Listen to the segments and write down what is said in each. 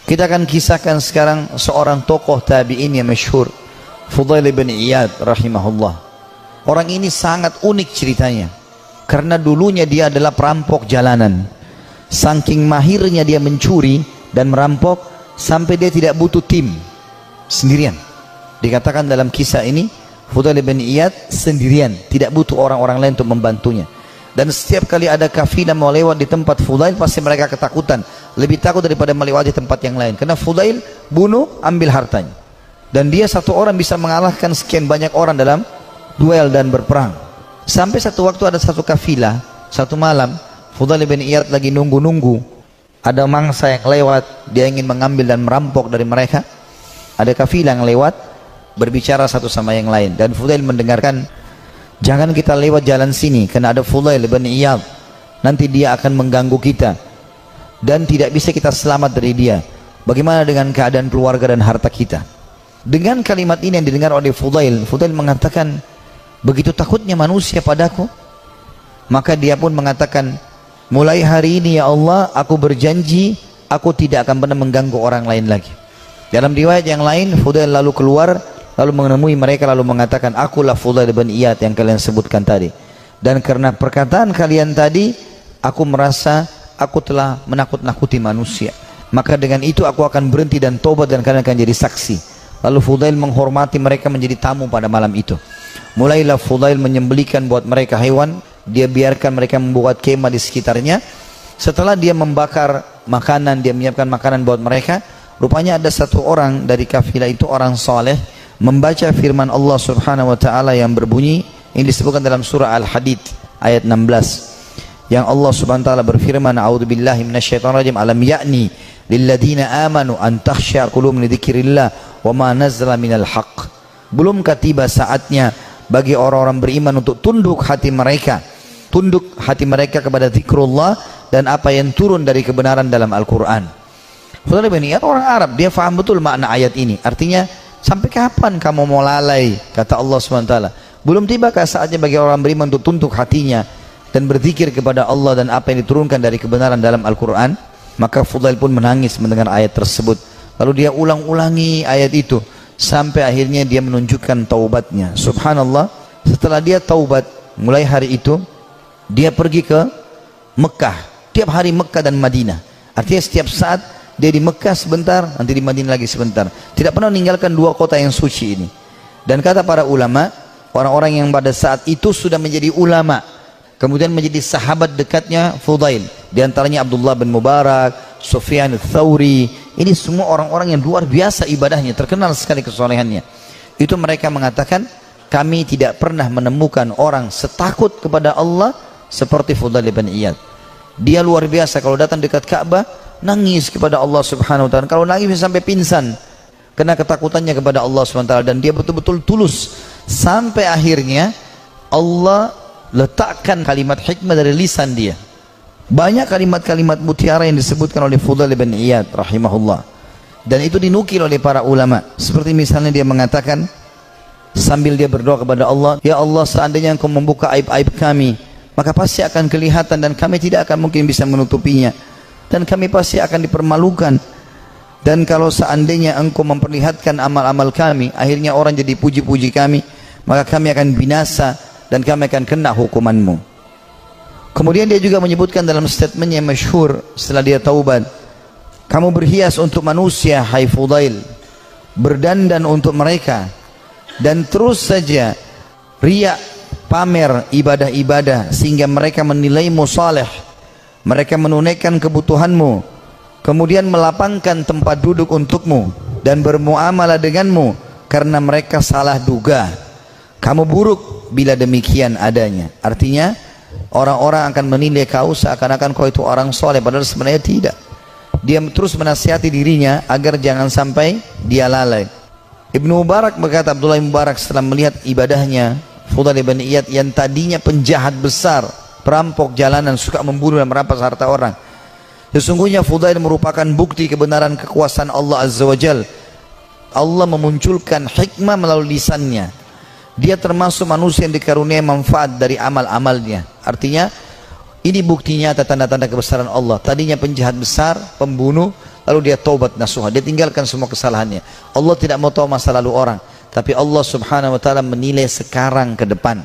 Kita akan kisahkan sekarang seorang tokoh tabi'in yang masyhur, Fudail bin Iyad rahimahullah. Orang ini sangat unik ceritanya, karena dulunya dia adalah perampok jalanan. Saking mahirnya dia mencuri dan merampok sampai dia tidak butuh tim, sendirian. Dikatakan dalam kisah ini, Fudail bin Iyad sendirian, tidak butuh orang-orang lain untuk membantunya. Dan setiap kali ada kafilah mau lewat di tempat Fudail, pasti mereka ketakutan, lebih takut daripada melewati tempat yang lain, karena Fudail bunuh, ambil hartanya. Dan dia satu orang bisa mengalahkan sekian banyak orang dalam duel dan berperang. Sampai satu waktu ada satu kafilah, satu malam Fudail bin Iyad lagi nunggu-nunggu, ada mangsa yang lewat, dia ingin mengambil dan merampok dari mereka. Ada kafilah yang lewat, berbicara satu sama yang lain, dan Fudail mendengarkan, jangan kita lewat jalan sini, karena ada Fudail bin Iyad, nanti dia akan mengganggu kita dan tidak bisa kita selamat dari dia. Bagaimana dengan keadaan keluarga dan harta kita? Dengan kalimat ini yang didengar oleh Fudail, Fudail mengatakan, begitu takutnya manusia padaku. Maka dia pun mengatakan, mulai hari ini ya Allah, aku berjanji aku tidak akan pernah mengganggu orang lain lagi. Dalam riwayat yang lain, Fudail lalu keluar, lalu menemui mereka, lalu mengatakan, akulah Fudail bin Iyad yang kalian sebutkan tadi. Dan karena perkataan kalian tadi, aku merasa aku telah menakut-nakuti manusia. Maka dengan itu aku akan berhenti dan tobat, dan kalian akan jadi saksi. Lalu Fudail menghormati mereka menjadi tamu pada malam itu. Mulailah Fudail menyembelihkan buat mereka hewan. Dia biarkan mereka membuat kemah di sekitarnya. Setelah dia membakar makanan, dia menyiapkan makanan buat mereka. Rupanya ada satu orang dari kafilah itu, orang saleh, membaca firman Allah subhanahu wa ta'ala yang berbunyi, ini disebutkan dalam surah Al-Hadid ayat 16, yang Allah subhanahu wa ta'ala berfirman, a'udzubillahi minasyaitonirrajim, alam ya'ni lilladina amanu an takhsha qulubuhum li dzikrillah wa ma nazala minal haqq. Belumkah tiba saatnya bagi orang-orang beriman untuk tunduk hati mereka kepada zikrullah dan apa yang turun dari kebenaran dalam Al-Quran. Fudail bin Iyad orang Arab, dia faham betul makna ayat ini. Artinya, sampai kapan kamu mau lalai, kata Allah SWT. Belum tibakah saatnya bagi orang beriman untuk tunduk hatinya dan berzikir kepada Allah dan apa yang diturunkan dari kebenaran dalam Al-Quran? Maka Fudail pun menangis mendengar ayat tersebut. Lalu dia ulang-ulangi ayat itu sampai akhirnya dia menunjukkan taubatnya. Subhanallah, setelah dia taubat, mulai hari itu dia pergi ke Mekah. Tiap hari Mekah dan Madinah. Artinya setiap saat dia di Mekah sebentar, nanti di Madinah lagi sebentar. Tidak pernah meninggalkan dua kota yang suci ini. Dan kata para ulama, orang-orang yang pada saat itu sudah menjadi ulama, kemudian menjadi sahabat dekatnya Fudail. Di antaranya Abdullah bin Mubarak, Sufyan al-Thawri. Ini semua orang-orang yang luar biasa ibadahnya, terkenal sekali kesolehannya. Itu mereka mengatakan, kami tidak pernah menemukan orang setakut kepada Allah seperti Fudail bin Iyad. Dia luar biasa, kalau datang dekat Ka'bah, nangis kepada Allah subhanahu wa ta'ala. Kalau nangis sampai pingsan karena ketakutannya kepada Allah subhanahu wa ta'ala. Dan dia betul-betul tulus, sampai akhirnya Allah letakkan kalimat hikmah dari lisan dia. Banyak kalimat-kalimat mutiara yang disebutkan oleh Fudail bin Iyad rahimahullah, dan itu dinukil oleh para ulama. Seperti misalnya dia mengatakan sambil dia berdoa kepada Allah, ya Allah, seandainya Engkau membuka aib-aib kami, maka pasti akan kelihatan dan kami tidak akan mungkin bisa menutupinya, dan kami pasti akan dipermalukan. Dan kalau seandainya Engkau memperlihatkan amal-amal kami, akhirnya orang jadi puji-puji kami, maka kami akan binasa dan kami akan kena hukuman-Mu. Kemudian dia juga menyebutkan dalam statement yang masyhur setelah dia taubat, kamu berhias untuk manusia, hai Fudail, berdandan untuk mereka, dan terus saja riak, pamer ibadah-ibadah sehingga mereka menilaimu saleh. Mereka menunaikan kebutuhanmu, kemudian melapangkan tempat duduk untukmu dan bermuamalah denganmu karena mereka salah duga. Kamu buruk bila demikian adanya. Artinya orang-orang akan menilai kau seakan-akan kau itu orang soleh, padahal sebenarnya tidak. Dia terus menasihati dirinya agar jangan sampai dia lalai. Ibnu Mubarak berkata, Abdullah bin Mubarak setelah melihat ibadahnya Fudail bin Iyad yang tadinya penjahat besar, perampok jalanan, suka membunuh dan merampas harta orang, sesungguhnya Fudail merupakan bukti kebenaran kekuasaan Allah Azza wa Jal. Allah memunculkan hikmah melalui lisannya. Dia termasuk manusia yang dikaruniai manfaat dari amal-amalnya. Artinya ini buktinya, tanda-tanda kebesaran Allah. Tadinya penjahat besar, pembunuh, lalu dia taubat nasuha, dia tinggalkan semua kesalahannya. Allah tidak mau tahu masa lalu orang, tapi Allah subhanahu wa ta'ala menilai sekarang ke depan.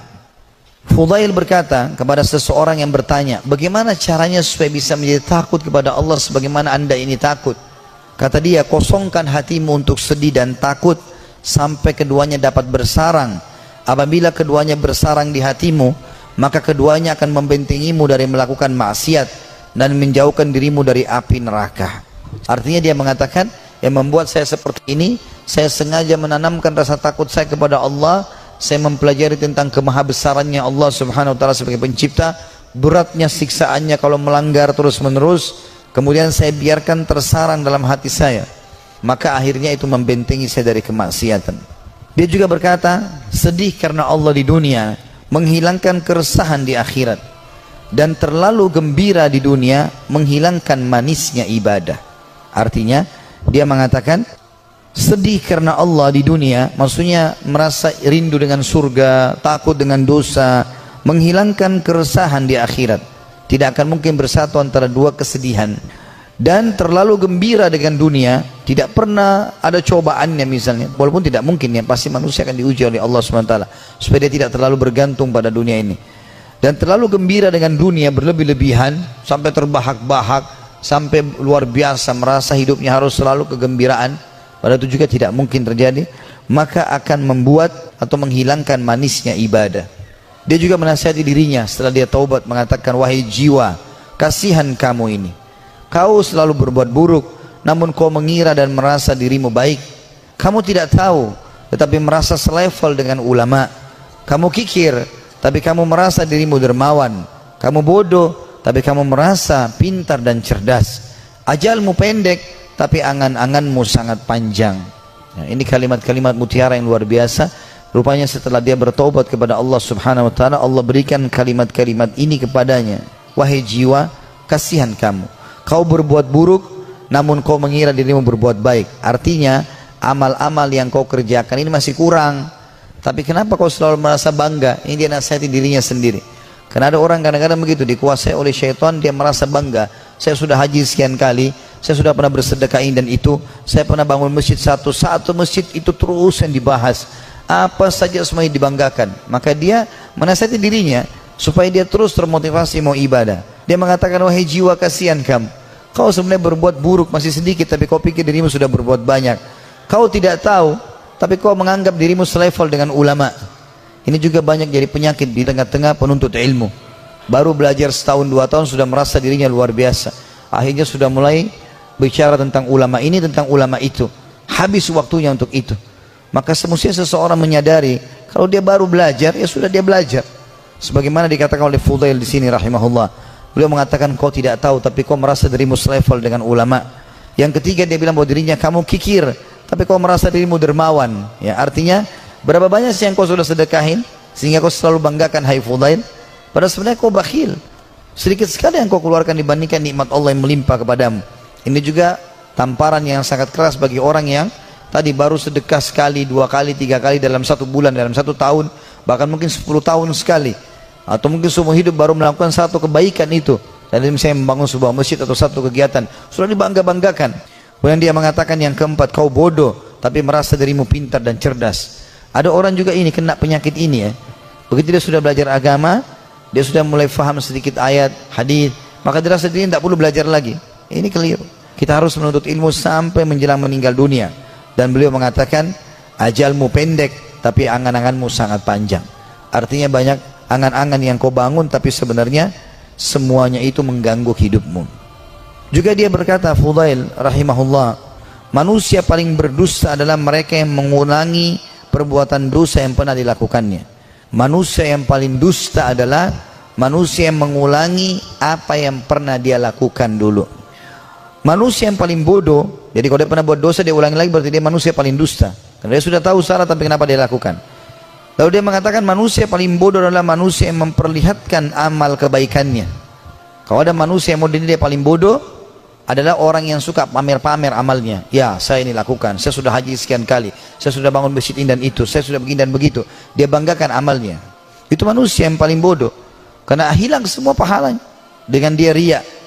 Fudail berkata kepada seseorang yang bertanya, bagaimana caranya supaya bisa menjadi takut kepada Allah sebagaimana anda ini takut? Kata dia, kosongkan hatimu untuk sedih dan takut sampai keduanya dapat bersarang. Apabila keduanya bersarang di hatimu, maka keduanya akan membentengimu dari melakukan maksiat dan menjauhkan dirimu dari api neraka. Artinya dia mengatakan, yang membuat saya seperti ini, saya sengaja menanamkan rasa takut saya kepada Allah. Saya mempelajari tentang kemahabesarannya Allah subhanahu wa ta'ala sebagai pencipta, beratnya siksaannya kalau melanggar terus menerus, kemudian saya biarkan tersarang dalam hati saya, maka akhirnya itu membentengi saya dari kemaksiatan. Dia juga berkata, sedih karena Allah di dunia menghilangkan keresahan di akhirat, dan terlalu gembira di dunia menghilangkan manisnya ibadah. Artinya dia mengatakan, sedih karena Allah di dunia, maksudnya merasa rindu dengan surga, takut dengan dosa, menghilangkan keresahan di akhirat. Tidak akan mungkin bersatu antara dua kesedihan. Dan terlalu gembira dengan dunia, tidak pernah ada cobaannya misalnya, walaupun tidak mungkin ya, pasti manusia akan diuji oleh Allah SWT supaya dia tidak terlalu bergantung pada dunia ini. Dan terlalu gembira dengan dunia berlebih-lebihan sampai terbahak-bahak, sampai luar biasa merasa hidupnya harus selalu kegembiraan, padahal itu juga tidak mungkin terjadi, maka akan membuat atau menghilangkan manisnya ibadah. Dia juga menasihati dirinya setelah dia taubat, mengatakan, wahai jiwa, kasihan kamu ini, kau selalu berbuat buruk, namun kau mengira dan merasa dirimu baik. Kamu tidak tahu, tetapi merasa selevel dengan ulama. Kamu kikir, tapi kamu merasa dirimu dermawan. Kamu bodoh, tapi kamu merasa pintar dan cerdas. Ajalmu pendek, tapi angan-anganmu sangat panjang. Nah, ini kalimat-kalimat mutiara yang luar biasa. Rupanya setelah dia bertaubat kepada Allah subhanahu wa ta'ala, Allah berikan kalimat-kalimat ini kepadanya. Wahai jiwa, kasihan kamu, kau berbuat buruk, namun kau mengira dirimu berbuat baik. Artinya, amal-amal yang kau kerjakan ini masih kurang. Tapi kenapa kau selalu merasa bangga? Ini dia nasihati dirinya sendiri. Karena ada orang kadang-kadang begitu, dikuasai oleh syaitan, dia merasa bangga. Saya sudah haji sekian kali, saya sudah pernah bersedekah ini dan itu, saya pernah bangun masjid satu masjid itu terus yang dibahas. Apa saja semuanya dibanggakan. Maka dia menasihati dirinya supaya dia terus termotivasi mau ibadah. Dia mengatakan, wahai jiwa, kasihan kamu, kau sebenarnya berbuat buruk masih sedikit, tapi kau pikir dirimu sudah berbuat banyak. Kau tidak tahu, tapi kau menganggap dirimu selevel dengan ulama. Ini juga banyak jadi penyakit di tengah-tengah penuntut ilmu. Baru belajar setahun 2 tahun sudah merasa dirinya luar biasa. Akhirnya sudah mulai bicara tentang ulama ini, tentang ulama itu. Habis waktunya untuk itu. Maka semestinya seseorang menyadari, kalau dia baru belajar, ya sudah dia belajar. Sebagaimana dikatakan oleh Fudail di sini rahimahullah. Beliau mengatakan, kau tidak tahu, tapi kau merasa dirimu selevel dengan ulama. Yang ketiga, dia bilang bahwa dirinya, kamu kikir, tapi kau merasa dirimu dermawan. Ya, artinya, berapa banyak sih yang kau sudah sedekahin, sehingga kau selalu banggakan, hai Fudail? Padahal sebenarnya kau bakhil. Sedikit sekali yang kau keluarkan dibandingkan nikmat Allah yang melimpah kepadamu. Ini juga tamparan yang sangat keras bagi orang yang tadi baru sedekah sekali, 2 kali, 3 kali dalam 1 bulan, dalam 1 tahun, bahkan mungkin 10 tahun sekali. Atau mungkin seumur hidup baru melakukan 1 kebaikan itu. Dan misalnya membangun sebuah masjid atau 1 kegiatan, sudah dibangga-banggakan. Kemudian dia mengatakan yang keempat, kau bodoh, tapi merasa dirimu pintar dan cerdas. Ada orang juga ini, kena penyakit ini ya. Begitu dia sudah belajar agama, dia sudah mulai faham sedikit ayat, hadis, maka dia rasa dirinya tidak perlu belajar lagi. Ini keliru. Kita harus menuntut ilmu sampai menjelang meninggal dunia. Dan beliau mengatakan, ajalmu pendek, tapi angan-anganmu sangat panjang. Artinya banyak angan-angan yang kau bangun, tapi sebenarnya semuanya itu mengganggu hidupmu. Juga dia berkata, Fudail rahimahullah, manusia paling berdusta adalah mereka yang mengulangi perbuatan dosa yang pernah dilakukannya. Manusia yang paling dusta adalah manusia yang mengulangi apa yang pernah dia lakukan dulu. Manusia yang paling bodoh, jadi kalau dia pernah buat dosa dia ulangi lagi, berarti dia manusia paling dusta. Karena dia sudah tahu salah, tapi kenapa dia lakukan? Lalu dia mengatakan manusia paling bodoh adalah manusia yang memperlihatkan amal kebaikannya. Kalau ada manusia yang model dia paling bodoh, adalah orang yang suka pamer-pamer amalnya. Ya, saya ini lakukan, saya sudah haji sekian kali, saya sudah bangun masjid ini dan itu, saya sudah begini dan begitu. Dia banggakan amalnya. Itu manusia yang paling bodoh. Karena hilang semua pahalanya dengan dia riya.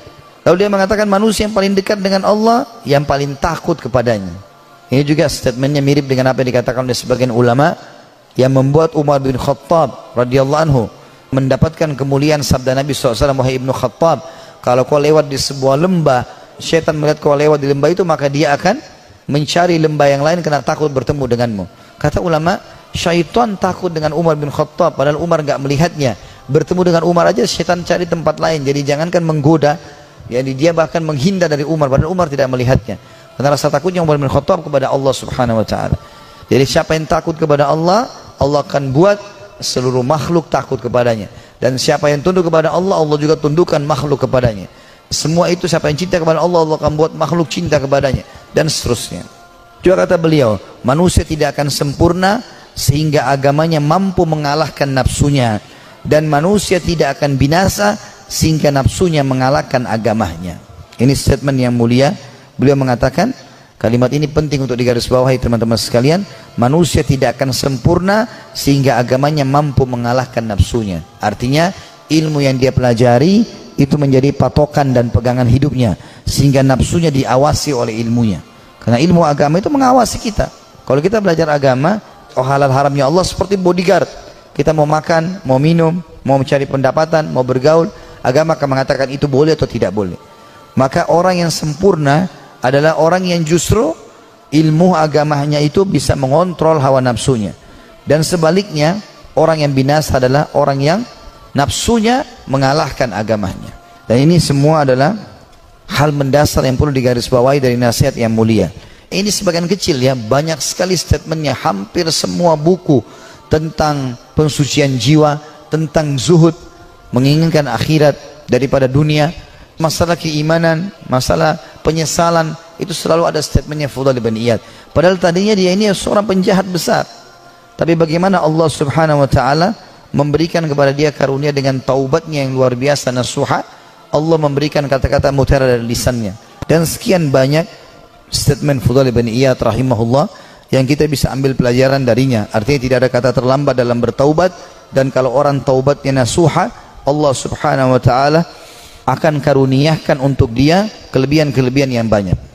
Lalu dia mengatakan manusia yang paling dekat dengan Allah yang paling takut kepadanya. Ini juga statementnya mirip dengan apa yang dikatakan oleh sebagian ulama yang membuat Umar bin Khattab radhiyallahu anhu mendapatkan kemuliaan sabda Nabi SAW, wahai Ibnu Khattab, kalau kau lewat di sebuah lembah, syaitan melihat kau lewat di lembah itu, maka dia akan mencari lembah yang lain karena takut bertemu denganmu. Kata ulama, syaitan takut dengan Umar bin Khattab padahal Umar enggak melihatnya. Bertemu dengan Umar aja syaitan cari tempat lain. Jadi jangankan menggoda, jadi dia bahkan menghindar dari Umar padahal Umar tidak melihatnya. Karena rasa takutnya Umar bin Khattab kepada Allah Subhanahu wa taala. Jadi siapa yang takut kepada Allah, Allah akan buat seluruh makhluk takut kepadanya. Dan siapa yang tunduk kepada Allah, Allah juga tundukkan makhluk kepadanya. Semua itu siapa yang cinta kepada Allah, Allah akan buat makhluk cinta kepadanya, dan seterusnya. Juga kata beliau, manusia tidak akan sempurna sehingga agamanya mampu mengalahkan nafsunya, dan manusia tidak akan binasa sehingga nafsunya mengalahkan agamanya. Ini statement yang mulia. Beliau mengatakan, kalimat ini penting untuk digarisbawahi teman-teman sekalian, manusia tidak akan sempurna sehingga agamanya mampu mengalahkan nafsunya. Artinya ilmu yang dia pelajari itu menjadi patokan dan pegangan hidupnya, sehingga nafsunya diawasi oleh ilmunya. Karena ilmu agama itu mengawasi kita. Kalau kita belajar agama, halal haramnya Allah seperti bodyguard. Kita mau makan, mau minum, mau mencari pendapatan, mau bergaul, agama akan mengatakan itu boleh atau tidak boleh. Maka orang yang sempurna adalah orang yang justru ilmu agamanya itu bisa mengontrol hawa nafsunya. Dan sebaliknya, orang yang binasa adalah orang yang nafsunya mengalahkan agamanya. Dan ini semua adalah hal mendasar yang perlu digarisbawahi dari nasihat yang mulia. Ini sebagian kecil ya, banyak sekali statementnya. Hampir semua buku tentang pensucian jiwa, tentang zuhud, menginginkan akhirat daripada dunia, masalah keimanan, masalah penyesalan, itu selalu ada statementnya Fudail bin Iyad. Padahal tadinya dia ini seorang penjahat besar, tapi bagaimana Allah Subhanahu wa taala memberikan kepada dia karunia dengan taubatnya yang luar biasa, nasuha. Allah memberikan kata-kata mutiara dari lisannya. Dan sekian banyak statement Fudail bin Iyad rahimahullah yang kita bisa ambil pelajaran darinya. Artinya tidak ada kata terlambat dalam bertaubat, dan kalau orang taubatnya nasuha, Allah Subhanahu wa taala akan karuniakan untuk dia kelebihan-kelebihan yang banyak.